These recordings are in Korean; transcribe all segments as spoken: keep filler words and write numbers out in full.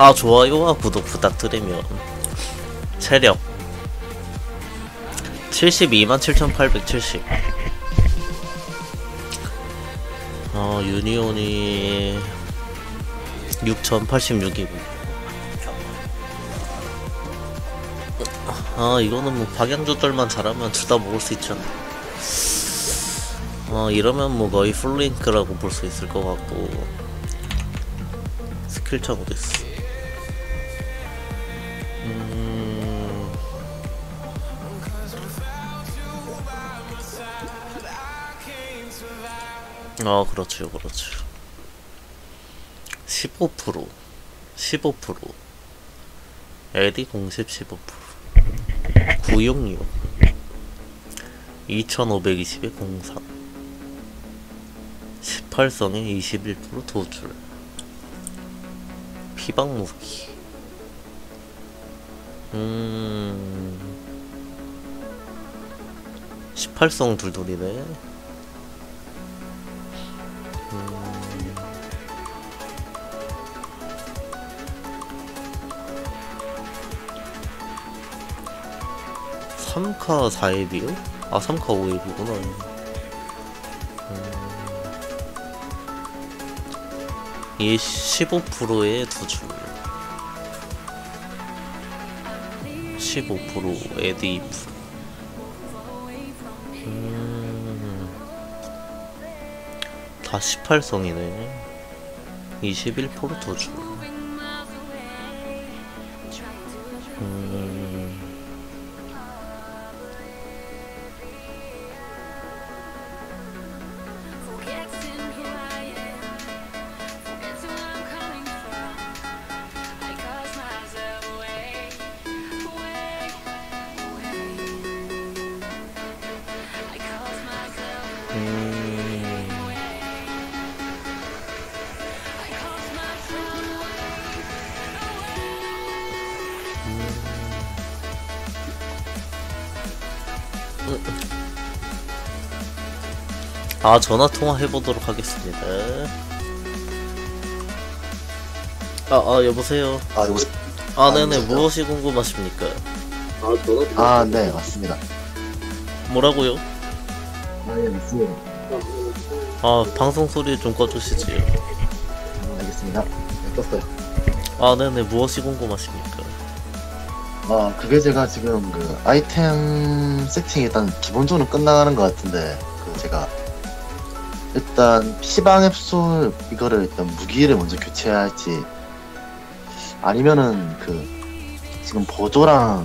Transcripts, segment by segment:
아, 좋아요와 구독 부탁드리며 체력 칠십이만 칠천팔백칠십. 어, 유니온이 육천팔십육이고. 아, 이거는 뭐 방향 조절만 잘하면 둘 다 먹을 수 있죠. 어, 이러면 뭐 거의 풀링크라고 볼 수 있을 것 같고. 스킬 차고도 있어. 음... 아, 그렇죠, 그렇죠. 십오 퍼센트, 십오 퍼센트, 에디 공십 십오 퍼센트, 구육육, 이천오백이십에 공삼, 십팔성에 이십일 퍼센트 도줄, 피방 무기. 음... 십팔성 둘둘이네. 음... 삼카 사앱이요? 아, 삼카 오앱이구나. 음... 이 십오 퍼센트에 두 줄. 십오 퍼센트 에디 이 퍼센트. 음... 다 십팔성이네. 이십일 퍼센트 두 줄. 음... 아, 전화통화 해보도록 하겠습니다. 아, 아, 여보세요. 아, 여보세요? 아, 아, 네네. 여보세요? 무엇이 궁금하십니까? 아, 네, 맞습니다. 뭐라고요? 아, 예, 맞습니다. 아, 방송 소리 좀 꺼주시지요. 아, 알겠습니다. 네, 떴어요. 아, 네네. 무엇이 궁금하십니까? 아, 그게 제가 지금 그 아이템 세팅이 일단 기본적으로 끝나가는 것 같은데, 그 제가 일단 피방 앱솔 이거를 일단 무기를 먼저 교체해야 할지, 아니면은 그 지금 보조랑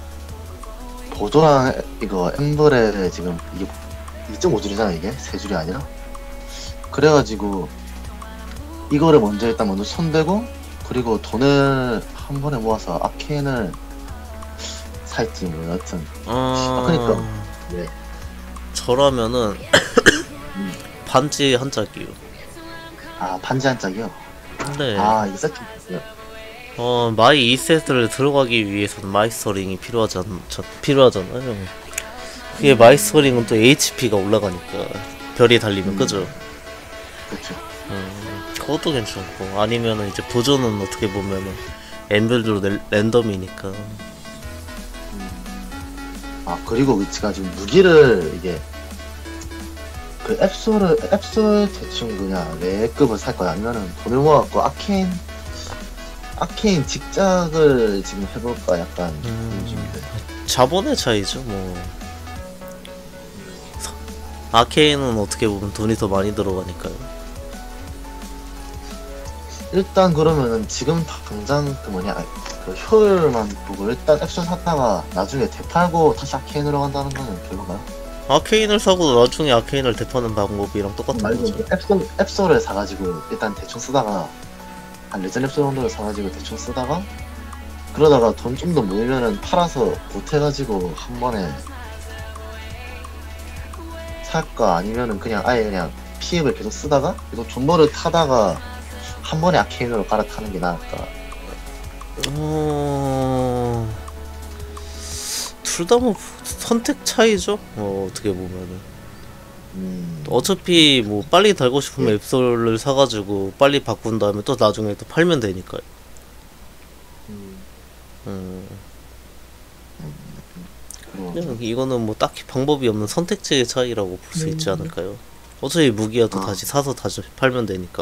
보조랑 이거 엠블에 지금 이게 이 점 오 줄이잖아 이게 세 줄이 아니라. 그래가지고 이거를 먼저 일단 먼저 손대고, 그리고 돈을 한 번에 모아서 아케인을 살지 뭐 여튼. 아, 그러니까. 네. 저라면은 음. 반지 한 짝이요. 아, 반지 한 짝이요? 네. 아, 이거 세팅 있어요. 어, 마이 이 세트를 들어가기 위해서는 마이스터링이 필요하잖, 저, 필요하잖아요. 그게 음. 마이스터링은 또 에이치피가 올라가니까 별이 달리면. 음. 그죠? 그렇죠. 음, 그것도 괜찮고. 아니면은 이제 보조는 어떻게 보면은 엠별도 랜덤이니까. 음. 아, 그리고 위치가 지금 무기를 이게 그 앱솔을 앱솔 대충 그냥 레급을 살 거야, 아니면은 돈을 모아갖고 아케인 아케인 직작을 지금 해볼까 약간 음. 고민 중인데. 자본의 차이죠, 뭐. 아케인은 어떻게 보면 돈이 더 많이 들어가니까요. 일단 그러면은 지금 당장 그 뭐냐 그 효율만 보고 일단 앱솔 샀다가 나중에 되팔고 다시 아케인으로 간다는 거는 별로가요? 아케인을 사고 나중에 아케인을 대파는 방법이랑 똑같은 말고 거죠. 앱솔 앱솔을 사가지고 일단 대충 쓰다가 한 레전 앱솔 정도를 사가지고 대충 쓰다가, 그러다가 돈 좀 더 모이면은 팔아서 보태가지고 한 번에 살까, 아니면은 그냥 아예 그냥 피앱을 계속 쓰다가 이거 존버를 타다가 한 번에 아케인으로 갈아타는 게 나을까. 어... 둘 다 뭐 선택 차이죠. 어, 어떻게 보면은. 음... 어차피 뭐 빨리 달고 싶으면 앱솔을 사가지고 빨리 바꾼 다음에 또 나중에 또 팔면 되니까요. 음. 그리고 그냥 이거는 뭐 딱히 방법이 없는 선택지의 차이라고 볼 수 있지 않을까요? 어차피 무기여도 아. 다시 사서 다시 팔면 되니까.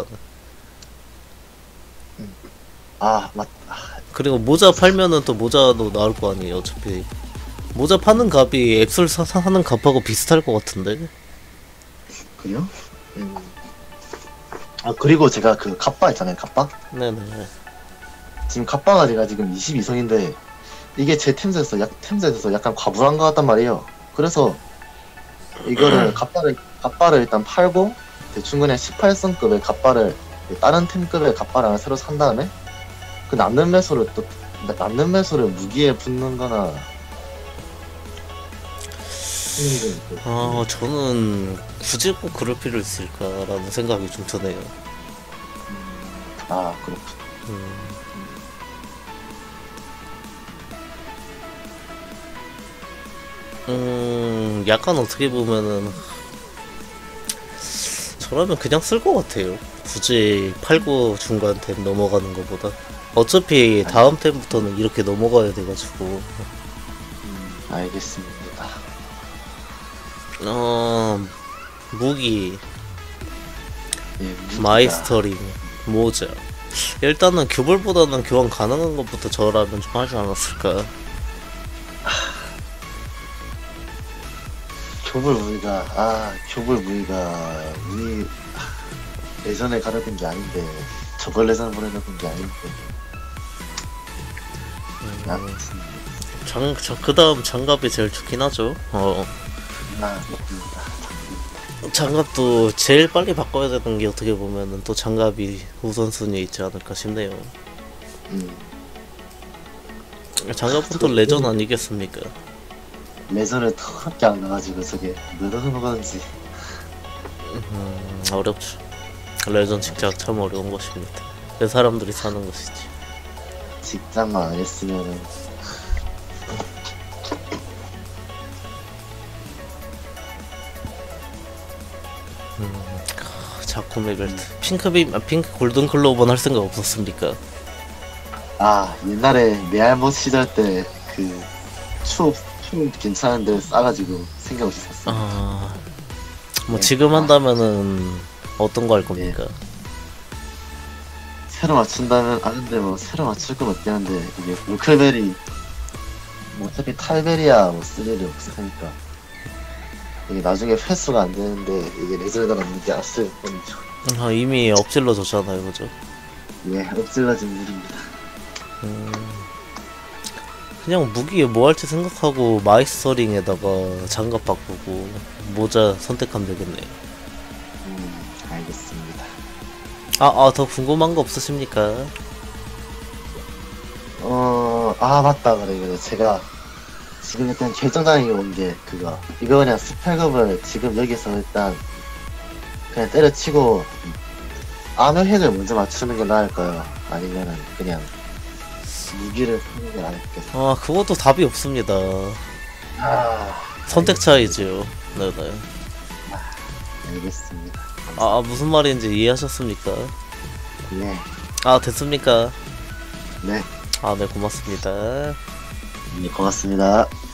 아 맞. 아, 그리고 모자 팔면은 또 모자도 나올 거 아니에요. 어차피 모자 파는 값이 앱솔 사, 사는 값하고 비슷할 것 같은데. 그래요? 음. 아 그리고 제가 그 갑바 있잖아요. 갑바. 네네. 지금 갑바가 제가 지금 이십이 성인데 이게 제 템셋에서 약 템셋에서 약간 과분한 것 같단 말이에요. 그래서 이거를 갑바를 갑바를 일단 팔고 대충 그냥 십팔 성급의 갑바를 다른 템급의 갑바를 하나 새로 산 다음에 그 남는 매수를 또 남는 매수를 무기에 붙는거나 하는 게 있고. 아 저는 굳이 꼭 그럴 필요 있을까라는 생각이 좀 드네요. 아 그렇군. 음. 음, 약간 어떻게 보면은 저라면 그냥 쓸 것 같아요. 굳이 팔고 중간 템 넘어가는 것보다. 어차피 다음 템부터는 이렇게 넘어가야 돼가지고. 음, 알겠습니다. 어, 무기, 예, 무기가- 마이스터링, 모자. 일단은 교벌보다는 교환 가능한 것부터 저라면 좀 하지 않았을까. 교불 무기가 아 교불 무기가 우리 아, 예전에 가려던 게 아닌데 저걸 예전에 보내려던 게 아닌데 아무튼 장, 자, 그 다음 장갑이 제일 좋긴 하죠. 어. 아 그렇습니다. 장갑도 제일 빨리 바꿔야 되는 게 어떻게 보면은 또 장갑이 우선순위에 있지 않을까 싶네요. 음, 장갑은 또 레전 아니겠습니까? 레전을 더럽게 안 나가지고 저게 늘어서 먹었는지 음, 어렵죠. 레전 직장 참 어려운 것입니다. 그 사람들이 사는 것이지. 직장만 안 했으면은 작품의 벨트. 핑크빔, 아, 핑크 골든 클로버는 할 생각 없었습니까? 아 옛날에 메알못 시절 때 그 추업 추업 괜찮은데 싸가지고 생각 없이 샀어. 아, 뭐 네. 지금 한다면은 어떤 거 할 겁니까? 새로 맞춘다면 아는데 뭐 새로 맞출 건 없긴 한데 이게 루클베리 뭐 어차피 탈베리아 뭐 쓸 일이 없으니까 이게 나중에 회수가 안 되는데 이게 레전드가 없는 게 아슬 뻔이죠. 아, 이미 엎질러졌잖아요, 그죠? 예, 엎질러진 물입니다. 음, 그냥 무기 뭐 할지 생각하고 마이스터링에다가 장갑 바꾸고 모자 선택하면 되겠네요. 음, 알겠습니다. 아, 아, 더 궁금한 거 없으십니까? 어, 아 맞다 그래 그래 제가 지금 일단 결정장이 온 게 그거 이거 그냥 스펙업을 지금 여기서 일단 그냥 때려치고 암흑핵을 먼저 맞추는 게 나을까요? 아니면은 그냥 무기를 쓰는 게 나을까요? 아, 그것도 답이 없습니다. 아, 선택 차이지요. 네네. 알겠습니다. 아, 무슨 말인지 이해하셨습니까? 네, 아, 됐습니까? 네, 아, 네, 고맙습니다. 네 고맙습니다.